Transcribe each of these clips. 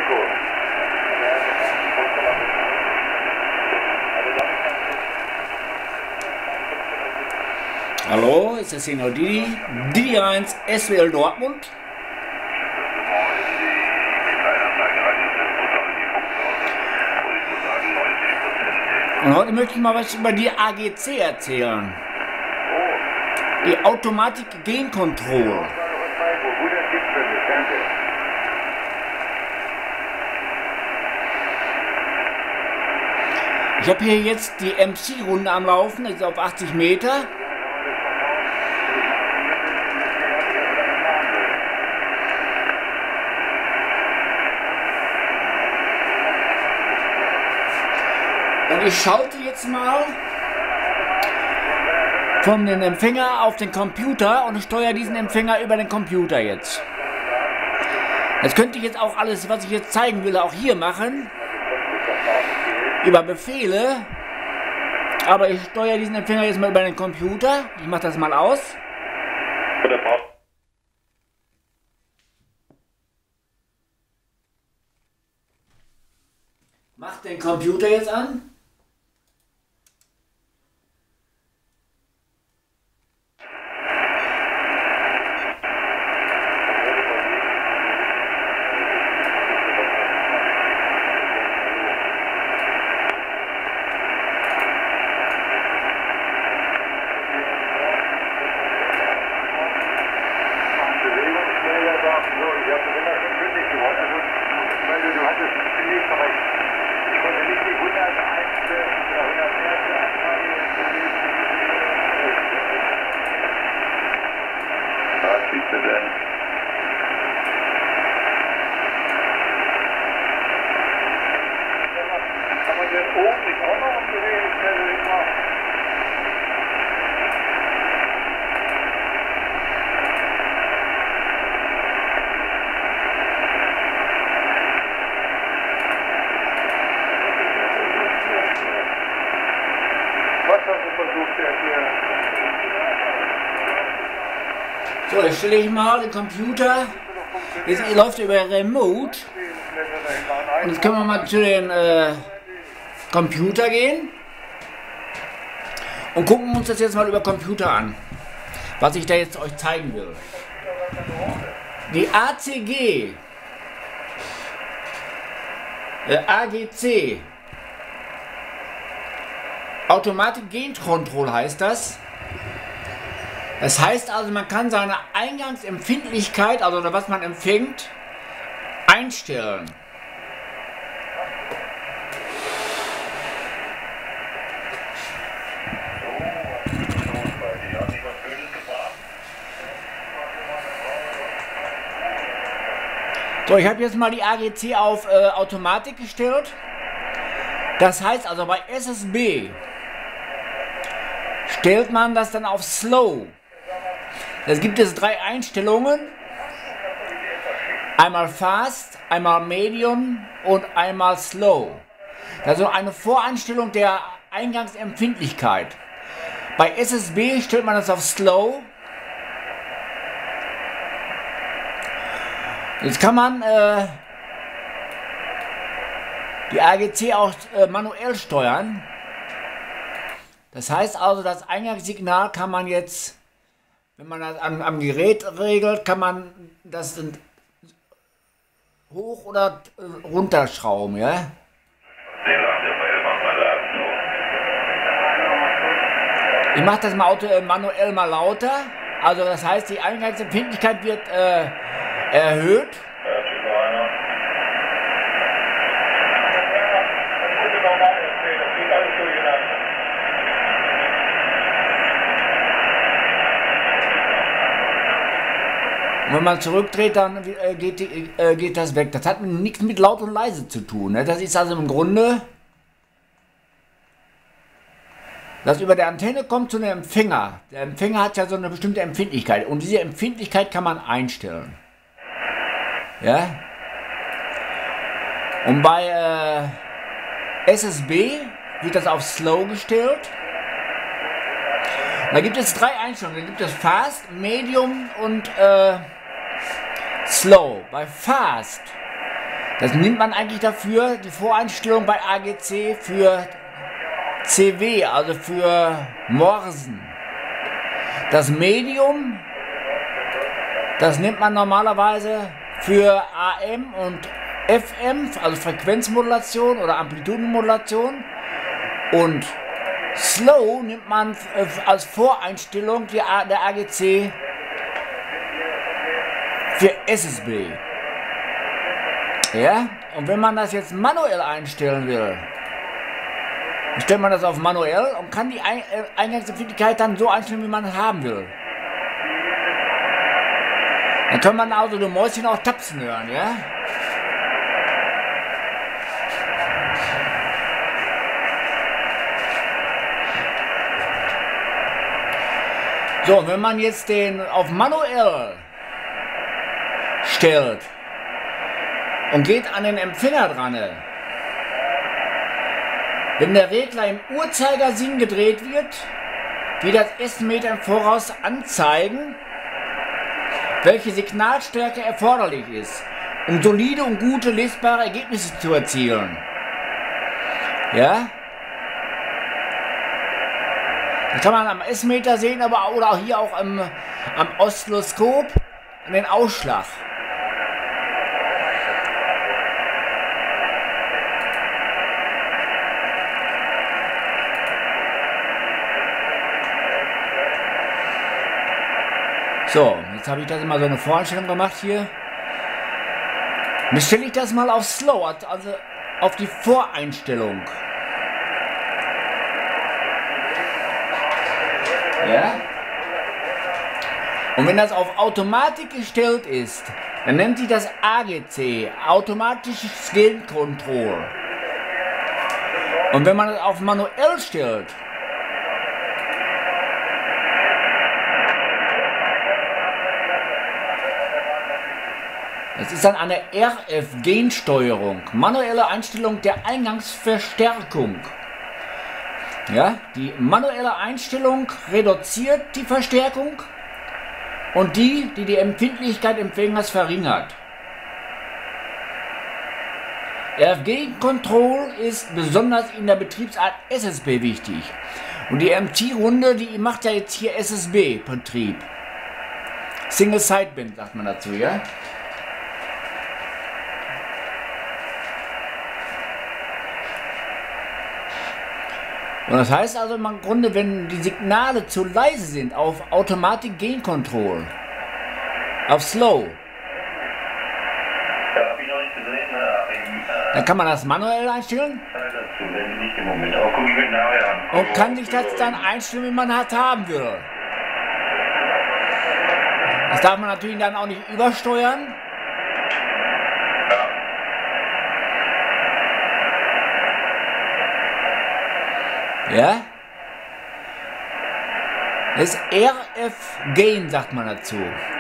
Hallo, ist das hier noch Didi? Didi 1, SWL Dortmund. Und heute möchte ich mal was über die AGC erzählen. Die Automatic Gain Control. Ich habe hier jetzt die MC-Runde am Laufen, das ist auf 80 Meter. Und ich schalte jetzt mal von dem Empfänger auf den Computer und steuere diesen Empfänger über den Computer jetzt. Das könnte ich jetzt auch alles, was ich jetzt zeigen will, auch hier machen. Über Befehle. Aber ich steuere diesen Empfänger jetzt mal über den Computer. Ich mache das mal aus. Mach den Computer jetzt an. So, jetzt stelle ich mal den Computer. Jetzt läuft er über Remote. Und jetzt können wir mal zu den Computer gehen. Und gucken uns das jetzt mal über Computer an. Was ich da jetzt euch zeigen will. Die ACG. AGC. Automatic Gain Control heißt das. Das heißt also, man kann seine Eingangsempfindlichkeit, also was man empfängt, einstellen. So, ich habe jetzt mal die AGC auf Automatik gestellt. Das heißt also, bei SSB stellt man das dann auf Slow. Es gibt es 3 Einstellungen. Einmal Fast, einmal Medium und einmal Slow. Also eine Voreinstellung der Eingangsempfindlichkeit. Bei SSB stellt man das auf Slow. Jetzt kann man die AGC auch manuell steuern. Das heißt also, das Eingangssignal kann man jetzt, wenn man das am Gerät regelt, kann man das hoch oder runterschrauben, ja? Ich mache das mal manuell mal lauter. Also das heißt, die Eingangsempfindlichkeit wird erhöht. Und wenn man zurückdreht, dann geht das weg. Das hat nichts mit laut und leise zu tun. Ne? Das ist also im Grunde, das über der Antenne kommt zu einem Empfänger. Der Empfänger hat ja so eine bestimmte Empfindlichkeit. Und diese Empfindlichkeit kann man einstellen. Ja? Und bei SSB wird das auf Slow gestellt. Da gibt es 3 Einstellungen. Da gibt es Fast, Medium und Slow. Bei Fast Das nimmt man eigentlich dafür, die Voreinstellung bei AGC für CW, also für Morsen. Das Medium, das nimmt man normalerweise für AM und FM, also Frequenzmodulation oder Amplitudenmodulation. Und Slow nimmt man als Voreinstellung der AGC für SSB. Ja, und wenn man das jetzt manuell einstellen will, dann stellt man das auf manuell und kann die Eingangsempfindlichkeit dann so einstellen, wie man es haben will. Dann kann man also die Mäuschen auch tapsen hören, ja? So, wenn man jetzt den auf manuell stellt und geht an den Empfänger dran, wenn der Regler im Uhrzeigersinn gedreht wird, wird das S-Meter im Voraus anzeigen, welche Signalstärke erforderlich ist, um solide und gute lesbare Ergebnisse zu erzielen. Ja? Das kann man am S-Meter sehen, aber oder auch hier auch am Oszilloskop an den Ausschlag. So, jetzt habe ich das immer so eine Voreinstellung gemacht hier. Jetzt stelle ich das mal auf Slow, also auf die Voreinstellung. Ja? Und wenn das auf Automatik gestellt ist, dann nennt sich das AGC, automatisches Gain Control. Und wenn man das auf manuell stellt, das ist dann eine RF-Gain-Steuerung, manuelle Einstellung der Eingangsverstärkung. Ja, die manuelle Einstellung reduziert die Verstärkung und die Empfindlichkeit Empfängers verringert. RF-Gain-Control ist besonders in der Betriebsart SSB wichtig. Und die MT-Runde, die macht ja jetzt hier SSB-Betrieb. Single Sideband sagt man dazu, ja? Und das heißt also im Grunde, wenn die Signale zu leise sind, auf Automatic Gain Control, auf Slow, dann kann man das manuell einstellen und kann sich das dann einstellen, wie man das haben will. Das darf man natürlich dann auch nicht übersteuern. Ja? Das ist RF-Gain, sagt man dazu.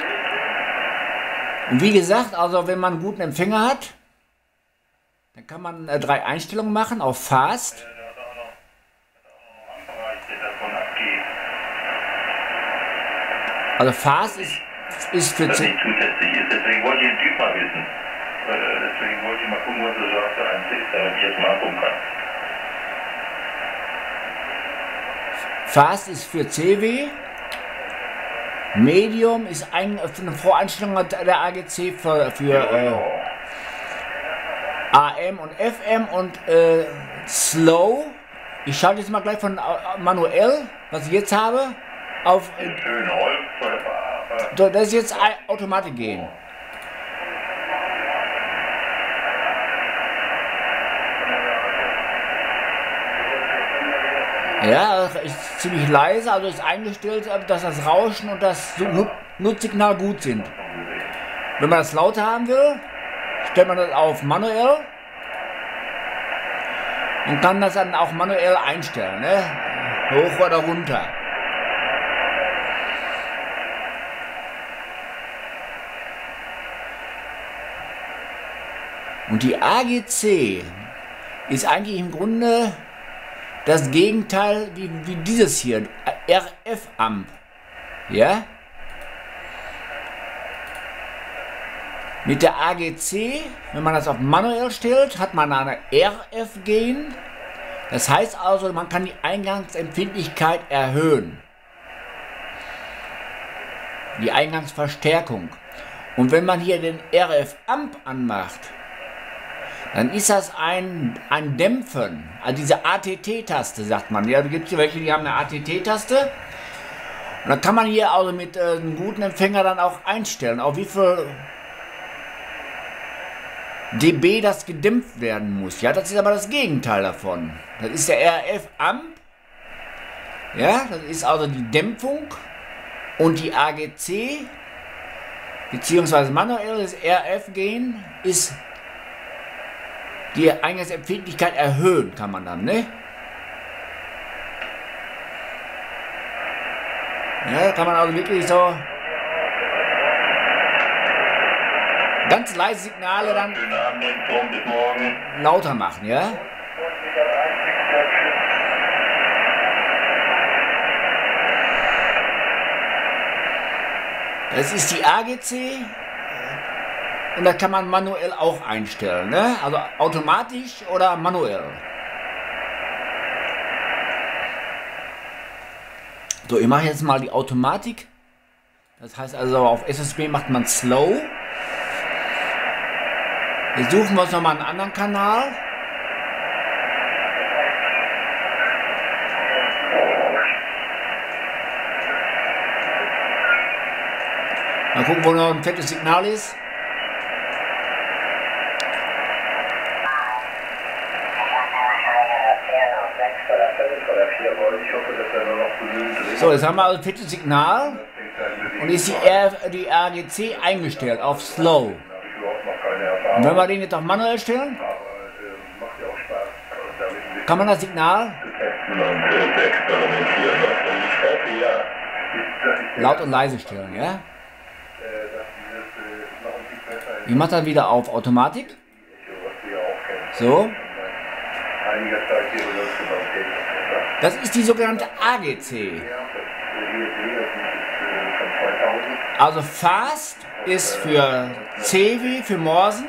Und wie gesagt, also wenn man einen guten Empfänger hat, dann kann man 3 Einstellungen machen auf Fast. Also Fast ist für... Das nicht zusätzlich ist, deswegen wollte ich den Typ mal wissen. Deswegen wollte ich mal gucken, was er sagt, der Einzige ist, damit ich jetzt mal angucken kann. Fast ist für CW, Medium ist eine Voreinstellung der AGC für AM und FM und Slow. Ich schalte jetzt mal gleich von manuell, was ich jetzt habe, auf. Das ist jetzt Automatik gehen. Ja, ist ziemlich leise, also ist eingestellt, dass das Rauschen und das Nutzsignal gut sind. Wenn man das lauter haben will, stellt man das auf manuell und kann das dann auch manuell einstellen, ne? Hoch oder runter. Und die AGC ist eigentlich im Grunde das Gegenteil wie dieses hier, RF-Amp. Ja? Mit der AGC, wenn man das auf manuell stellt, hat man eine RF-Gain. Das heißt also, man kann die Eingangsempfindlichkeit erhöhen. Die Eingangsverstärkung. Und wenn man hier den RF-Amp anmacht, dann ist das ein Dämpfen. Also diese ATT-Taste, sagt man. Ja, da gibt es welche, die haben eine ATT-Taste. Und dann kann man hier also mit einem guten Empfänger dann auch einstellen, auf wie viel dB das gedämpft werden muss. Ja, das ist aber das Gegenteil davon. Das ist der RF-Amp. Ja, das ist also die Dämpfung. Und die AGC, beziehungsweise manuelles RF-Gain, ist die Eingangsempfindlichkeit erhöhen, kann man dann, ne? Ja, kann man also wirklich so ganz leise Signale dann lauter machen, ja? Das ist die AGC und da kann man manuell auch einstellen, ne? Also automatisch oder manuell. So, ich mache jetzt mal die Automatik. Das heißt also, auf SSB macht man Slow. Jetzt suchen wir uns nochmal einen anderen Kanal. Mal gucken, wo noch ein fettes Signal ist. So, jetzt haben wir also ein fettes Signal und ist die AGC eingestellt auf Slow. Und wenn wir den jetzt auf manuell stellen, kann man das Signal laut und leise stellen, ja? Ich mache das wieder auf Automatik. So. Das ist die sogenannte AGC. Also Fast ist für C wie für Morsen,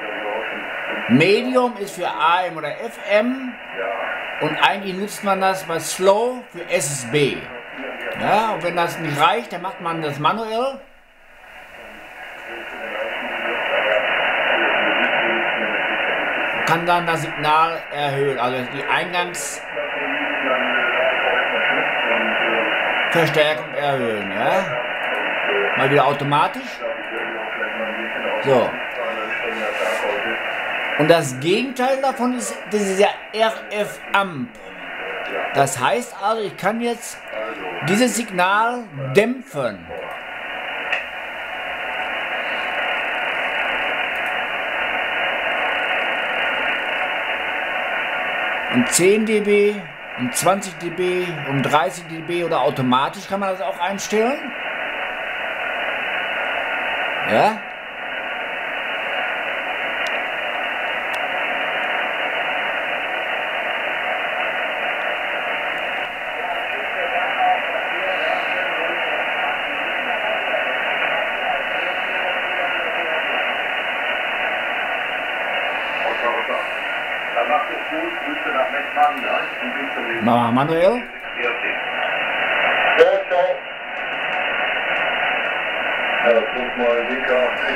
Medium ist für AM oder FM und eigentlich nutzt man das bei Slow für SSB. Ja, und wenn das nicht reicht, dann macht man das manuell. Kann dann das Signal erhöhen, also die Eingangsverstärkung erhöhen, ja. Mal wieder automatisch. So. Und das Gegenteil davon ist dieser RF-Amp. Das heißt also, ich kann jetzt dieses Signal dämpfen. Um 10 dB, um 20 dB, um 30 dB oder automatisch kann man das auch einstellen. Ja? Dann macht es gut, Grüße nach Mettmann, ja? Machen wir manuell. Ja, guck mal, DK,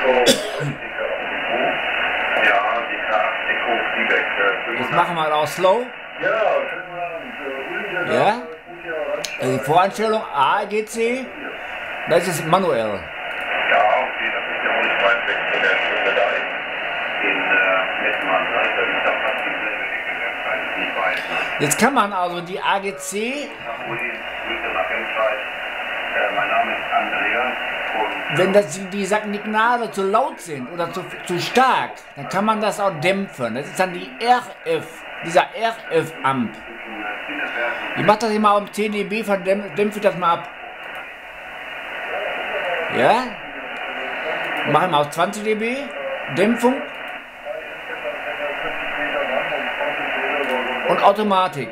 ja, DK, Echo, Feedback. Jetzt machen wir auch Slow. Ja, Ja? Also die Voreinstellung AGC, das ist manuell. Ja, okay, das ist ja auch nicht weit weg von der Stunde da in Mettmann, da ist doch fast dieselbe Ecke, der Kreis nicht weit. Jetzt kann man also die AGC, Nach Uli, Grüße nach Remscheid. Mein Name ist Andreas. wenn die Signale zu laut sind oder zu stark, dann kann man das auch dämpfen. Das ist dann die dieser RF-Amp. Ich mache das immer um 10 dB, dämpfe ich das mal ab. Ja? Mache ich mal auf 20 dB, Dämpfung. Und Automatik.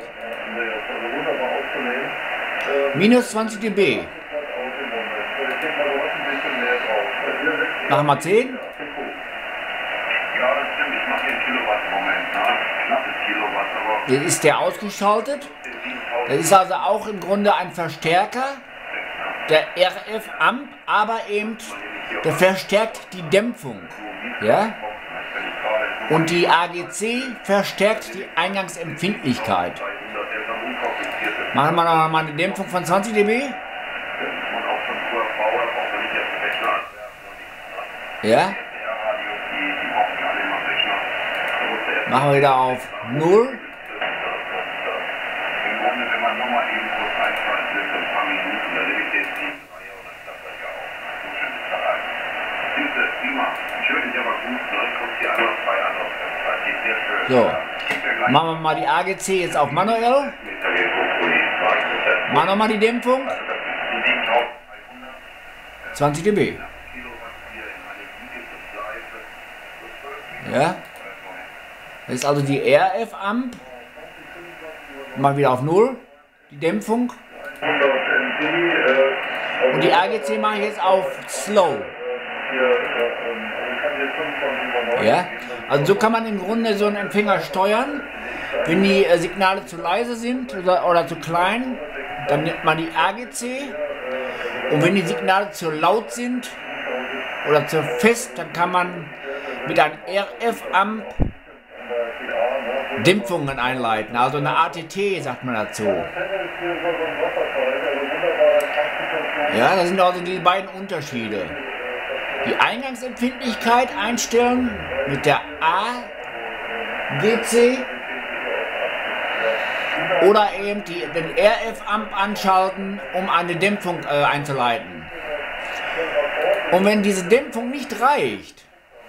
Minus 20 dB. Machen wir 10. Kilowatt im Moment, ne? Knappes Kilowatt, aber Jetzt ist der ausgeschaltet. Das ist also auch im Grunde ein Verstärker, der RF-Amp, aber eben der verstärkt die Dämpfung. Ja? Und die AGC verstärkt die Eingangsempfindlichkeit. Machen wir noch mal eine Dämpfung von 20 dB. Ja? Machen wir wieder auf 0. Wenn man nochmal eben kurz einschalten will, ein paar Minuten, dann nehme ich den 7-3 und dann klappt das ja auch. So schön ist das halt. Siehst du, prima. Schön ist aber gut, ne? Guck dir einmal 2 an. Das geht sehr schön. So. Machen wir mal die AGC jetzt auf manuell. Machen wir mal die Dämpfung. 20 dB. Ja. Das ist also die RF-Amp. Mal wieder auf 0. Die Dämpfung. Und die AGC mache ich jetzt auf Slow. Ja. Also so kann man im Grunde so einen Empfänger steuern. Wenn die Signale zu leise sind oder zu klein, dann nimmt man die AGC. Und wenn die Signale zu laut sind oder zu fest, dann kann man mit einem RF-Amp Dämpfungen einleiten, also eine ATT sagt man dazu. Ja, das sind also die beiden Unterschiede. Die Eingangsempfindlichkeit einstellen mit der AGC oder eben den RF-Amp anschalten, um eine Dämpfung einzuleiten. Und wenn diese Dämpfung nicht reicht,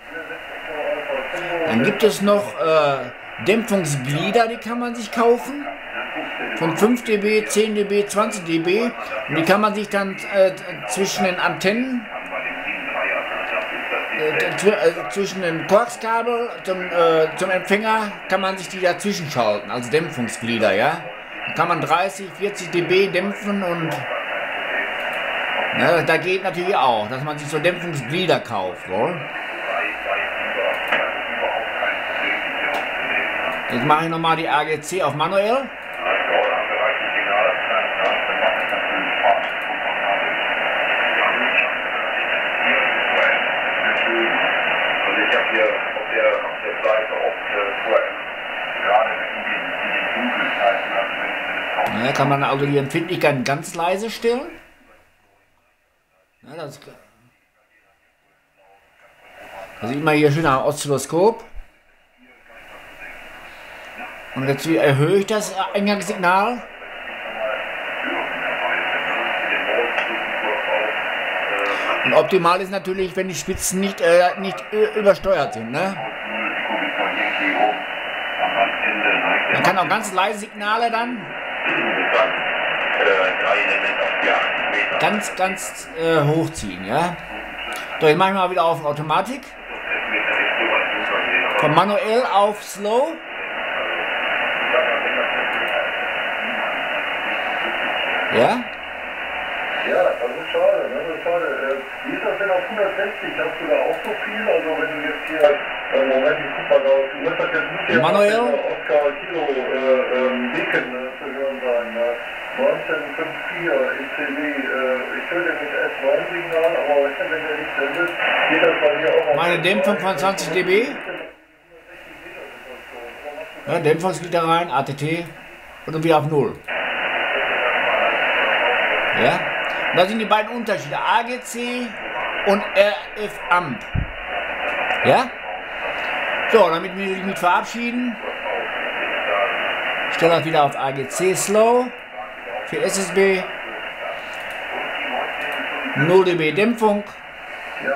dann gibt es noch Dämpfungsglieder, die kann man sich kaufen. Von 5 dB, 10 dB, 20 dB. Und die kann man sich dann zwischen den Antennen, zwischen den Koaxkabel zum Empfänger, kann man sich die dazwischen schalten, also Dämpfungsglieder, ja. Da kann man 30, 40 dB dämpfen und ja, da geht natürlich auch, dass man sich so Dämpfungsglieder kauft, wohl. Jetzt mache ich nochmal die AGC auf manuell. Ja, kann man also die Empfindlichkeit ganz leise stellen. Ja, das sieht man hier schön am Oszilloskop. Und jetzt erhöhe ich das Eingangssignal. Und optimal ist natürlich, wenn die Spitzen nicht übersteuert sind. Ne? Man kann auch ganz leise Signale dann ganz hochziehen. Ja? So, jetzt mache ich mal wieder auf Automatik. Von manuell auf Slow. Ja? Ja, das ist schade, ne? Das ist schade. Wie ist das denn auf 160? Hast du da auch so viel? Also wenn du jetzt hier, Moment, ich guck mal drauf, du musst das jetzt nicht hier manuell? Oscar Kilo Beacon zu hören sein, ne? 1954 ECW, ich höre den mit S9-Signal, aber wenn der nicht sendet, geht das bei mir auch auf... Meine Dämpfung von 20 dB. Ja, Dämpfungsglieder rein, ATT und dann wieder auf 0. Ja? Und das sind die beiden Unterschiede, AGC und RF-Amp. Ja? So, damit will ich mich verabschieden. Ich stelle das wieder auf AGC Slow für SSB. 0 dB Dämpfung. Ja,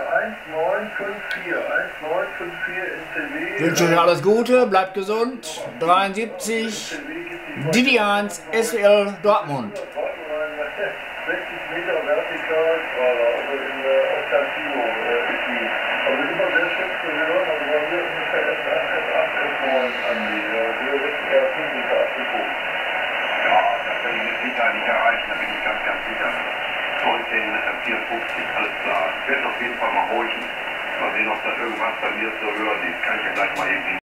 1954 Ich wünsche euch alles Gute, bleibt gesund. 73 DD1 SWL Dortmund. 60 Meter vertikal, also in Oscar Kilo ist die. Also immer sehr schön zu hören, also bei mir ungefähr S8, S9 angeht. Sehr richtiger Physiker abgeguckt. Ja, das werde ich mit Sicherheit nicht erreichen, da bin ich ganz sicher. 1954, alles klar. Ich werde auf jeden Fall mal horchen. Mal sehen, ob da irgendwas bei mir zu hören ist. Kann ich ja gleich mal eben